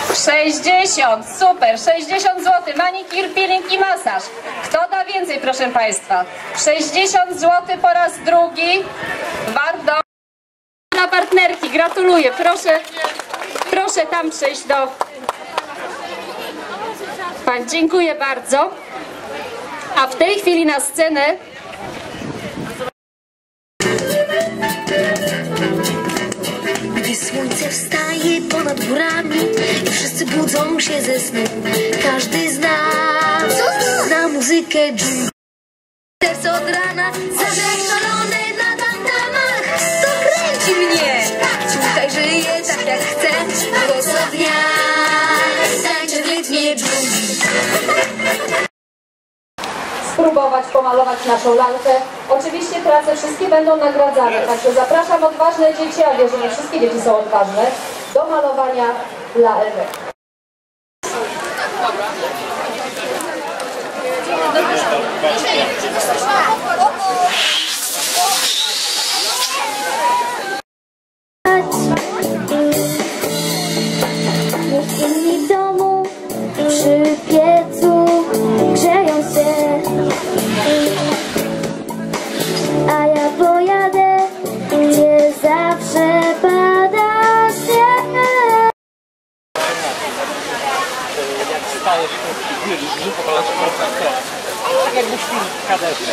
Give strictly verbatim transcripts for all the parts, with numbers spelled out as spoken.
sześćdziesiąt, super, sześćdziesiąt złotych, manikir, peeling i masaż. Kto da więcej, proszę Państwa? sześćdziesiąt złotych po raz drugi. Warto. Dla partnerki, gratuluję, proszę, proszę tam przyjść do... Dziękuję bardzo. A w tej chwili na scenę gdy słońce wstaje ponad górami i wszyscy budzą się ze snu, każdy z nas zna muzykę dżungli. Serce od rana zadreszczone na tamtamach, to kręci mnie. Tutaj żyję tak jak chcę, bo co dnia tańczę w rytmie dżungli. spróbować pomalować naszą lalkę. Oczywiście prace wszystkie będą nagradzane, także zapraszam odważne dzieci, a wierzę, że wszystkie dzieci są odważne, do malowania lalek. Inni w domu, przy piecu grzeją się, a ja pojadę, gdzie zawsze pada śnieg. Jak stajesz w chwili, popalasz portret, tak jakbyś film w kadecie.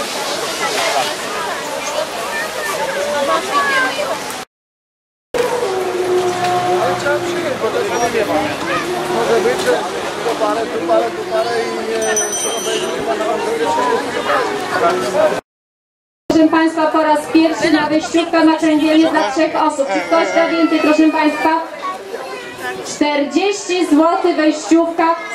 Ale trzeba przyjechać, bo to jest nie może być, że tu parę, tu parę, tu parę i nie obejdzie chyba na wam Proszę Państwa, po raz pierwszy na wyjściówkę na kręgielnie dla trzech osób. Czy ktoś da więcej, proszę Państwa? czterdzieści złotych wejściówka